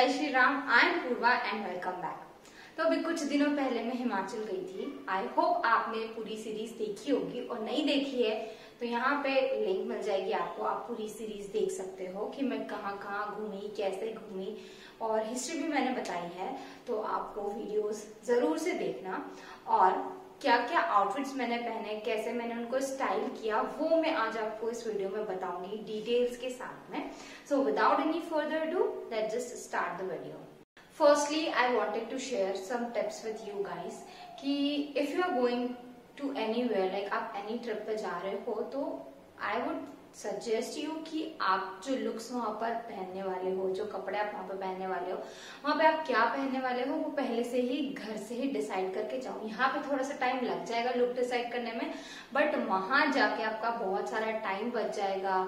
जय Shri Ram. I am Purva and welcome back. तो अभी कुछ दिनों पहले मैं हिमाचल गई थी। आई होप आपने पूरी सीरीज देखी होगी, और नहीं देखी है तो यहाँ पे लिंक मिल जाएगी आपको। आप पूरी सीरीज देख सकते हो कि मैं कहाँ कहाँ घूमी, कैसे घूमी, और हिस्ट्री भी मैंने बताई है। तो आप वो वीडियोस जरूर से देखना, और क्या क्या आउटफिट्स मैंने पहने, कैसे मैंने उनको स्टाइल किया, वो मैं आज आपको इस वीडियो में बताऊंगी डिटेल्स के साथ में। So without any further do, let's just start the video. Firstly I wanted to share some tips with you guys कि if you are going to anywhere, like आप एनी ट्रिप पे जा रहे हो, तो आई वुड सजेस्ट यू कि आप जो लुक्स वहां पर पहनने वाले हो, जो कपड़े आप वहां पर पहनने वाले हो, वहां पे आप क्या पहनने वाले हो, वो पहले से ही घर से ही डिसाइड करके जाओ। यहाँ पे थोड़ा सा टाइम लग जाएगा लुक डिसाइड करने में, बट वहां जाके आपका बहुत सारा टाइम बच जाएगा।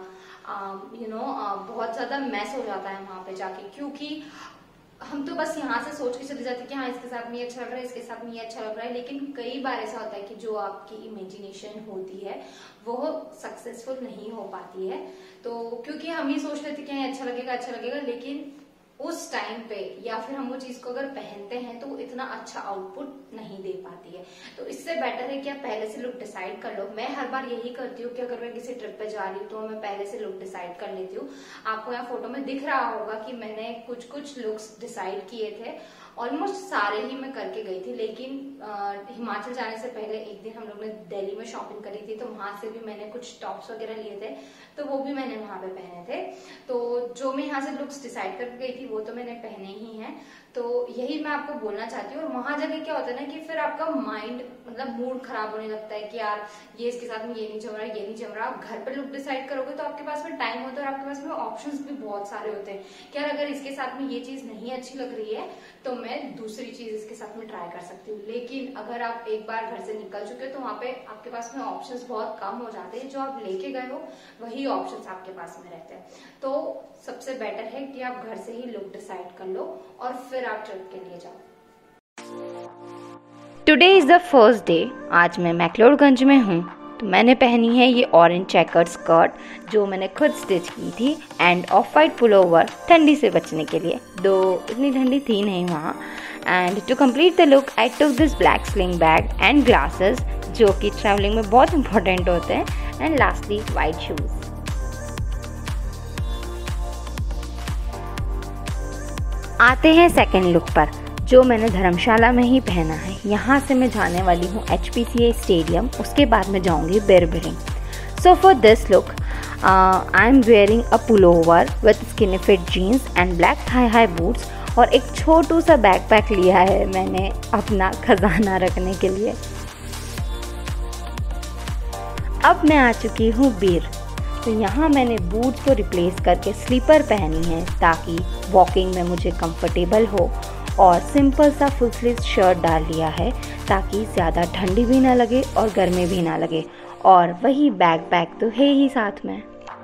बहुत ज्यादा मैस हो जाता है वहां पे जाके, क्योंकि हम तो बस यहाँ से सोच के चले जाते हैं कि हाँ इसके साथ में ये अच्छा लग रहा है, इसके साथ में ये अच्छा लग रहा है, लेकिन कई बार ऐसा होता है कि जो आपकी इमेजिनेशन होती है वो सक्सेसफुल नहीं हो पाती है। तो क्योंकि हम ये सोच लेते हैं कि अच्छा लगेगा, लेकिन उस टाइम पे या फिर हम वो चीज को अगर पहनते हैं तो वो इतना अच्छा आउटपुट नहीं दे पाती है। तो इससे बेटर है कि आप पहले से लुक डिसाइड कर लो। मैं हर बार यही करती हूँ कि अगर मैं किसी ट्रिप पे जा रही हूँ तो मैं पहले से लुक डिसाइड कर लेती हूँ। आपको यहाँ फोटो में दिख रहा होगा कि मैंने कुछ लुक्स डिसाइड किए थे। ऑलमोस्ट सारे ही मैं करके गई थी, लेकिन हिमाचल जाने से पहले एक दिन हम लोग ने दिल्ली में शॉपिंग करी थी, तो वहां से भी मैंने कुछ टॉप्स वगैरह लिए थे, तो वो भी मैंने वहां पे पहने थे। तो जो मैं यहाँ से लुक्स डिसाइड करके गई थी वो तो मैंने पहने ही हैं। तो यही मैं आपको बोलना चाहती हूँ। और वहां जाके क्या होता है ना कि फिर आपका माइंड, मतलब मूड खराब होने लगता है कि यार ये इसके साथ में ये नहीं जम रहा, ये नहीं जम रहा। आप घर पे लुक डिसाइड करोगे तो आपके पास में टाइम होता है और आपके पास में ऑप्शंस भी बहुत सारे होते हैं कि यार अगर इसके साथ में ये चीज नहीं अच्छी लग रही है तो मैं दूसरी चीज इसके साथ में ट्राई कर सकती हूँ। लेकिन अगर आप एक बार घर से निकल चुके हो तो वहां पे आपके पास में ऑप्शंस बहुत कम हो जाते हैं। जो आप लेके गए हो वही ऑप्शंस आपके पास में रहते हैं। तो सबसे बेटर है कि आप घर से ही लुक डिसाइड कर लो और फिर आप ट्रिप के लिए जाओ। Today is the first day. आज मैं मैक्लोडगंज में हूँ। तो मैंने पहनी है ये ऑरेंज चेकर्ड स्कर्ट जो मैंने खुद स्टिच की थी, एंड ऑफ वाइट पुलोवर ठंडी से बचने के लिए, दो इतनी ठंडी थी नहीं वहाँ। And to complete the look I took this black sling bag and glasses, जो कि ट्रैवलिंग में बहुत इंपॉर्टेंट होते हैं, एंड लास्टली वाइट शूज। आते हैं सेकेंड लुक पर, जो मैंने धर्मशाला में ही पहना है। यहाँ से मैं जाने वाली हूँ HPCA स्टेडियम, उसके बाद मैं जाऊँगी बिरबिरिंग। So for this look I am wearing a pullover with skinny fit jeans and black thigh high boots, और एक छोटू सा बैकपैक लिया है मैंने अपना खजाना रखने के लिए। अब मैं आ चुकी हूँ बीर। तो यहाँ मैंने बूट्स को रिप्लेस करके स्लीपर पहनी है ताकि वॉकिंग में मुझे कंफर्टेबल हो, और सिंपल सा फुल स्लीव शर्ट डाल लिया है ताकि ज़्यादा ठंडी भी ना लगे और गर्मी भी ना लगे, और वही बैकपैक तो है ही साथ में।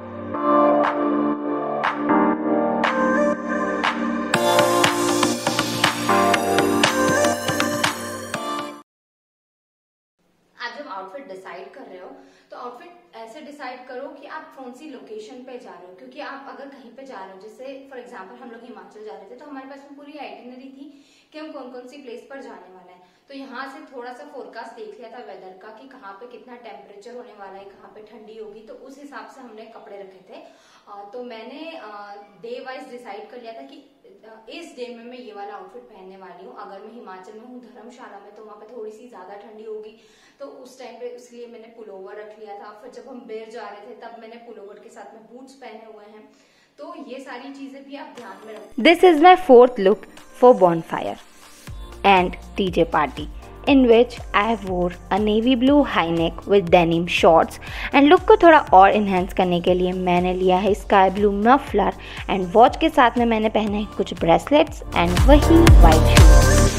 आप जब आउटफिट डिसाइड कर रहे हो तो आउटफिट ऐसे डिसाइड करो कि आप कौन सी लोकेशन पे जा रहे हो। क्योंकि आप अगर कहीं पे जा रहे हो, जैसे फॉर एग्जांपल हम लोग हिमाचल जा रहे थे, तो हमारे पास में पूरी आइटिनरी थी कि हम कौन कौन सी प्लेस पर जाने वाले हैं। तो यहाँ से थोड़ा सा फोरकास्ट देख लिया था वेदर का कि कहाँ पे कितना टेम्परेचर होने वाला है, कहाँ पे ठंडी होगी, तो उस हिसाब से हमने कपड़े रखे थे। तो मैंने डे वाइज डिसाइड कर लिया था कि इस डे में मैं ये वाला आउटफिट पहनने वाली हूँ। अगर मैं हिमाचल में हूँ धर्मशाला में, तो वहां पे थोड़ी सी ज्यादा ठंडी होगी, तो उस टाइम पे इसलिए मैंने पुलोवर रख लिया था। फिर जब हम बेर जा रहे थे तब मैंने पुलोवर के साथ में बूट्स पहने हुए हैं। तो ये सारी चीजें भी आप ध्यान में रखें। This is my fourth look for bonfire and DJ party, in which I wore a navy blue high neck with denim shorts, and look को थोड़ा और इन्हेंस करने के लिए मैंने लिया है sky blue muffler, and watch के साथ में मैंने पहने हैं कुछ ब्रेसलेट्स एंड वही वाइट शूज।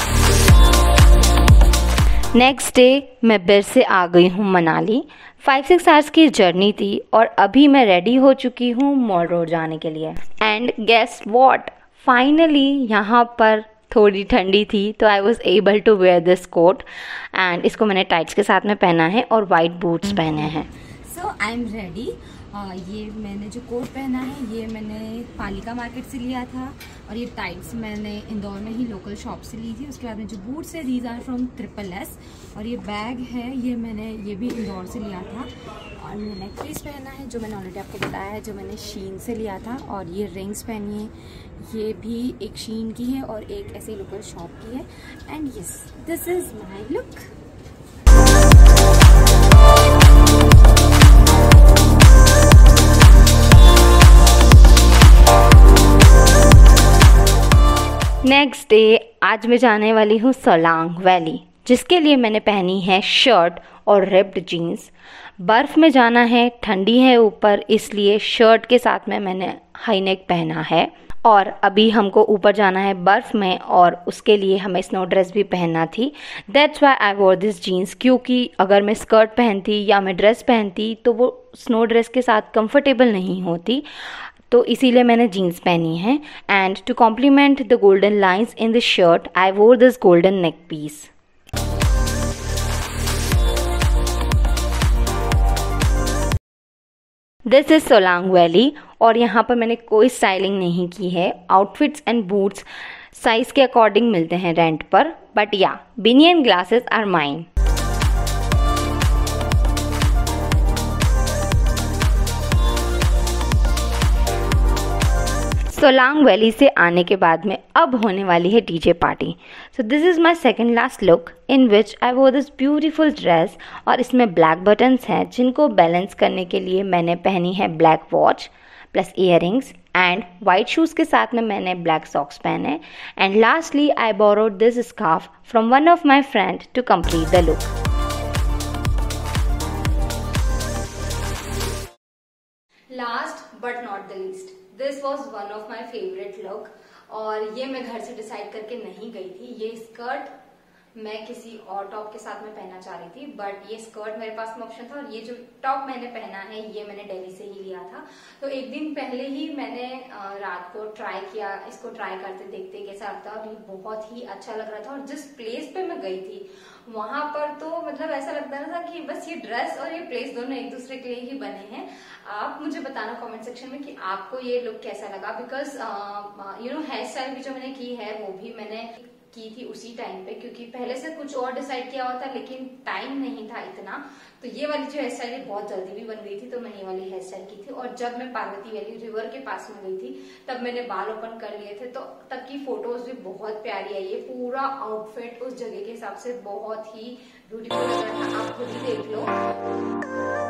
नेक्स्ट डे मैं बिर से आ गई हूँ मनाली। 5-6 आवर्स की जर्नी थी, और अभी मैं रेडी हो चुकी हूँ मॉल रोड जाने के लिए। एंड गेस व्हाट, फाइनली यहाँ पर थोड़ी ठंडी थी, तो I was able to wear this coat, and इसको मैंने टाइट्स के साथ में पहना है और वाइट बूट्स पहने हैं। सो आई एम रेडी, ये मैंने जो कोट पहना है ये मैंने पालिका मार्केट से लिया था, और ये टाइट्स मैंने इंदौर में ही लोकल शॉप से ली थी। उसके बाद में जो बूट्स है दीज आर फ्रॉम SSS, और ये बैग है ये भी इंदौर से लिया था। और मैंने नेक पीस पहना है जो मैंने ऑलरेडी आपको बताया है, जो मैंने शीन से लिया था। और ये रिंग्स पहनी है, ये भी एक शीन की है और एक ऐसे लोकल शॉप की है। And yes, this is my look. Next day आज मैं जाने वाली हूँ सोलांग वैली, जिसके लिए मैंने पहनी है शर्ट और रिप्ड जीन्स। बर्फ़ में जाना है, ठंडी है ऊपर, इसलिए शर्ट के साथ में मैंने हाई नेक पहना है। और अभी हमको ऊपर जाना है बर्फ़ में, और उसके लिए हमें स्नो ड्रेस भी पहनना थी। That's why I wore this jeans, क्योंकि अगर मैं स्कर्ट पहनती या मैं ड्रेस पहनती तो वो स्नो ड्रेस के साथ कंफर्टेबल नहीं होती, तो इसीलिए मैंने जीन्स पहनी है। And to complement the golden lines in this shirt I wore this golden neck piece. This is Solang Valley, और यहाँ पर मैंने कोई स्टाइलिंग नहीं की है। आउटफिट्स एंड बूट्स साइज के अकॉर्डिंग मिलते हैं रेंट पर, बट या बिनियन glasses are mine. Solang Valley से आने के बाद में अब होने वाली है DJ party. So this is my second last look in which I wore this beautiful dress, और इसमें ब्लैक बटन्स हैं जिनको बैलेंस करने के लिए मैंने पहनी है black watch plus earrings, and white shoes के साथ में मैंने ब्लैक सॉक्स पहने। And lastly I borrowed this scarf from one of my friend to complete the look. Last but not the least, this was one of my favourite look, और ये मैं घर से डिसाइड करके नहीं गई थी। ये स्कर्ट मैं किसी और टॉप के साथ में पहनना चाह रही थी, बट ये स्कर्ट मेरे पास में ऑप्शन था, और ये जो टॉप मैंने पहना है ये मैंने दिल्ली से ही लिया था। तो एक दिन पहले ही मैंने रात को ट्राई किया, इसको ट्राई करते देखते कैसा लगता है, और ये बहुत ही अच्छा लग रहा था। और जिस प्लेस पे मैं गई थी वहां पर तो मतलब ऐसा लगता था कि बस ये ड्रेस और ये प्लेस दोनों एक दूसरे के लिए ही बने हैं। आप मुझे बताना कमेंट सेक्शन में कि आपको ये लुक कैसा लगा, बिकॉज हेयर स्टाइल भी जो मैंने की है वो भी मैंने की थी उसी टाइम पे, क्योंकि पहले से कुछ और डिसाइड किया हुआ था लेकिन टाइम नहीं था इतना। तो ये वाली जो हेयर स्टाइल है बहुत जल्दी भी बन गई थी, तो मैंने ये वाली हेयर स्टाइल की थी। और जब मैं पार्वती वैली रिवर के पास में गई थी तब मैंने बाल ओपन कर लिए थे, तो तब की फोटोज भी बहुत प्यारी आई है। पूरा आउटफिट उस जगह के हिसाब से बहुत ही ब्यूटीफुल लग रहा था, आप खुद ही देख लो।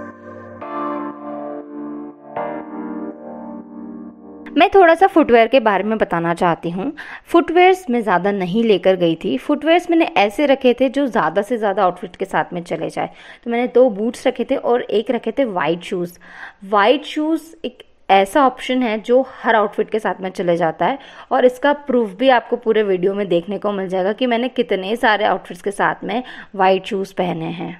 मैं थोड़ा सा फुटवेयर के बारे में बताना चाहती हूँ। फुटवेयर्स मैं ज़्यादा नहीं लेकर गई थी। फुटवेयर्स मैंने ऐसे रखे थे जो ज़्यादा से ज़्यादा आउटफिट के साथ में चले जाए। तो मैंने 2 बूट्स रखे थे और एक रखे थे वाइट शूज़। वाइट शूज़ एक ऐसा ऑप्शन है जो हर आउटफिट के साथ में चले जाता है, और इसका प्रूफ भी आपको पूरे वीडियो में देखने को मिल जाएगा कि मैंने कितने सारे आउटफिट्स के साथ में वाइट शूज़ पहने हैं।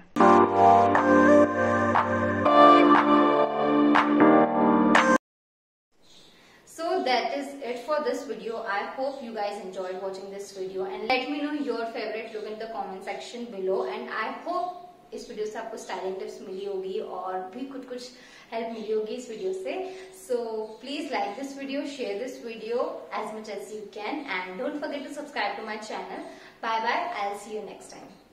So that is it for this video. I hope you guys enjoyed watching this video, and let me know your favorite look in the comment section below. And I hope इस video से आपको styling tips मिली होगी और भी कुछ help मिली होगी इस video से। So please like this video, share this video as much as you can, and don't forget to subscribe to my channel. Bye bye. I'll see you next time.